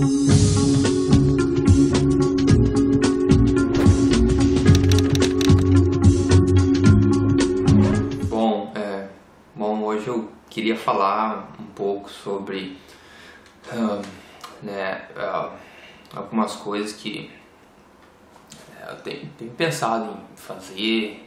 Hoje eu queria falar um pouco sobre algumas coisas que eu tenho pensado em fazer,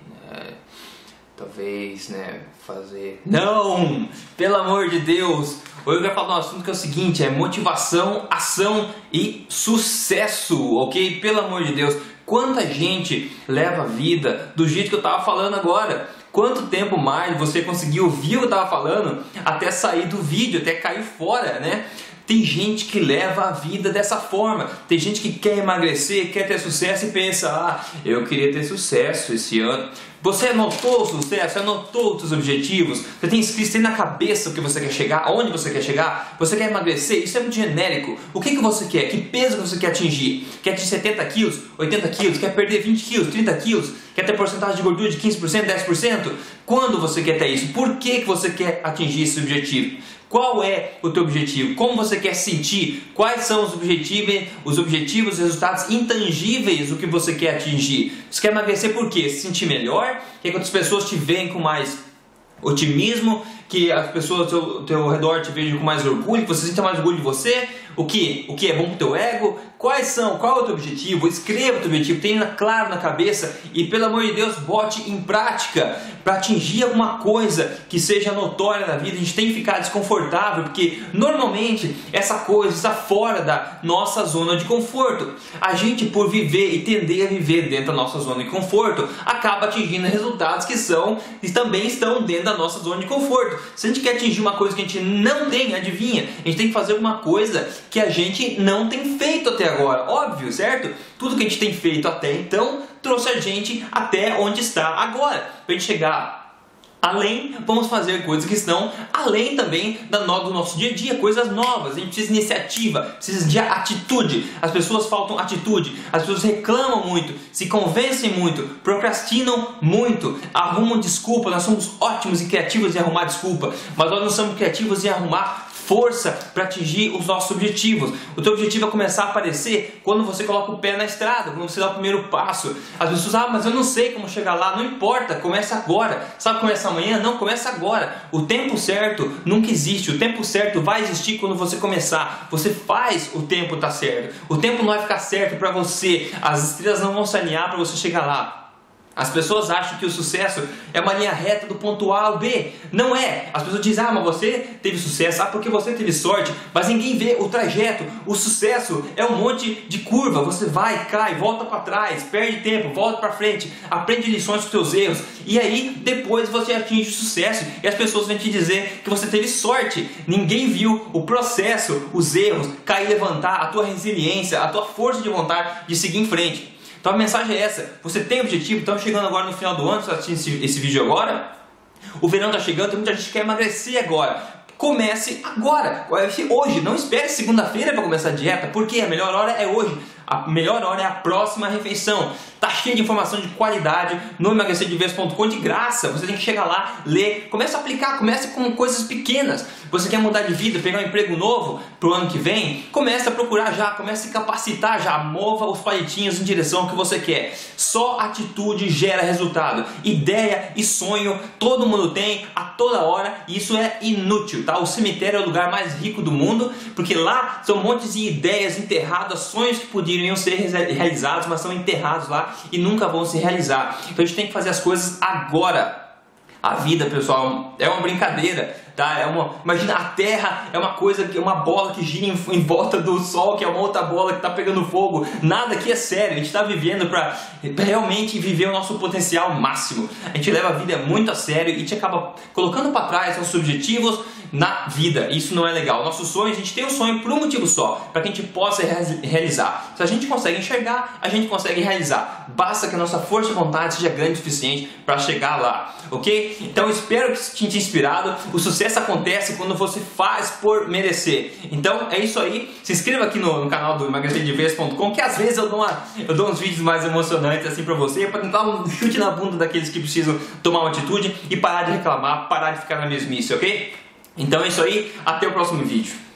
talvez fazer... Não! Pelo amor de Deus! Hoje eu quero falar de um assunto que é o seguinte, é motivação, ação e sucesso, ok? Pelo amor de Deus, quanta gente leva a vida do jeito que eu estava falando agora? Quanto tempo mais você conseguiu ouvir o que eu estava falando até sair do vídeo, até cair fora, né? Tem gente que leva a vida dessa forma. Tem gente que quer emagrecer, quer ter sucesso e pensa, eu queria ter sucesso esse ano. Você anotou o sucesso? Anotou os seus objetivos? Você tem escrito aí na cabeça o que você quer chegar? Aonde você quer chegar? Você quer emagrecer? Isso é muito genérico. O que você quer? Que peso você quer atingir? Quer atingir 70 quilos? 80 quilos? Quer perder 20 quilos? 30 quilos? Quer ter porcentagem de gordura de 15%? 10%? Quando você quer ter isso? Por que você quer atingir esse objetivo? Qual é o teu objetivo? Como você quer sentir? Quais são os objetivos, os resultados intangíveis do que você quer atingir? Você quer emagrecer por quê? Se sentir melhor? Quer que outras pessoas te veem com mais otimismo? Que as pessoas ao teu redor te vejam com mais orgulho? Que você sinta mais orgulho de você? O que é bom para o teu ego? Qual é o teu objetivo? Escreva o teu objetivo, tenha claro na cabeça e, pelo amor de Deus, bote em prática para atingir alguma coisa que seja notória na vida. A gente tem que ficar desconfortável, porque normalmente essa coisa está fora da nossa zona de conforto. A gente, por viver e tender a viver dentro da nossa zona de conforto, acaba atingindo resultados que também estão dentro da nossa zona de conforto. Se a gente quer atingir uma coisa que a gente não tem, adivinha? A gente tem que fazer alguma coisa que a gente não tem feito até agora, óbvio, certo? Tudo que a gente tem feito até então trouxe a gente até onde está agora. Para a gente chegar além, vamos fazer coisas que estão além também do nosso dia a dia, coisas novas. A gente precisa de iniciativa, precisa de atitude. As pessoas faltam atitude, as pessoas reclamam muito, se convencem muito, procrastinam muito, arrumam desculpa. Nós somos ótimos e criativos em arrumar desculpa, mas nós não somos criativos em arrumar força para atingir os nossos objetivos. O teu objetivo vai começar a aparecer quando você coloca o pé na estrada, quando você dá o primeiro passo. As pessoas, mas eu não sei como chegar lá. Não importa, começa agora. Sabe, começa amanhã? Não, começa agora. O tempo certo nunca existe. O tempo certo vai existir quando você começar. Você faz o tempo estar certo. O tempo não vai ficar certo para você. As estrelas não vão se alinhar para você chegar lá. As pessoas acham que o sucesso é uma linha reta do ponto A ao B. Não é. As pessoas dizem, mas você teve sucesso, porque você teve sorte, mas ninguém vê o trajeto. O sucesso é um monte de curva. Você vai, cai, volta para trás, perde tempo, volta para frente, aprende lições com seus erros. E aí, depois você atinge o sucesso e as pessoas vão te dizer que você teve sorte. Ninguém viu o processo, os erros, cair, levantar, a tua resiliência, a tua força de vontade de seguir em frente. Então a mensagem é essa, você tem objetivo, estamos chegando agora no final do ano, você está assistindo esse vídeo agora, o verão está chegando, tem muita gente que quer emagrecer agora. Comece agora, hoje, não espere segunda-feira para começar a dieta, porque a melhor hora é hoje. A melhor hora é a próxima refeição. Tá cheio de informação de qualidade no emagrecerdeves.com de graça. Você tem que chegar lá, ler, comece a aplicar, comece com coisas pequenas. Você quer mudar de vida, pegar um emprego novo pro ano que vem? Comece a procurar já, comece a se capacitar já, mova os palitinhos em direção ao que você quer. Só atitude gera resultado. Ideia e sonho todo mundo tem a toda hora e isso é inútil, tá? O cemitério é o lugar mais rico do mundo, porque lá são montes de ideias enterradas, sonhos que poderiam ser realizados, mas são enterrados lá e nunca vão se realizar. Então a gente tem que fazer as coisas agora. A vida, pessoal, é uma brincadeira, tá? Imagina, a Terra é uma coisa, que uma bola que gira em volta do Sol, que é uma outra bola que está pegando fogo. Nada aqui é sério, a gente está vivendo para realmente viver o nosso potencial máximo. A gente leva a vida muito a sério e a gente acaba colocando para trás nossos objetivos na vida. Isso não é legal. Nossos sonhos, a gente tem um sonho por um motivo só, para que a gente possa realizar. Se a gente consegue enxergar, a gente consegue realizar. Basta que a nossa força de vontade seja grande o suficiente para chegar lá, ok? Então espero que tenha te inspirado. O sucesso acontece quando você faz por merecer. Então é isso aí. Se inscreva aqui no canal do emagrecerdeves.com, que às vezes eu dou uns vídeos mais emocionantes assim para você, para tentar um chute na bunda daqueles que precisam tomar uma atitude e parar de reclamar, parar de ficar na mesmice, ok? Então é isso aí, até o próximo vídeo.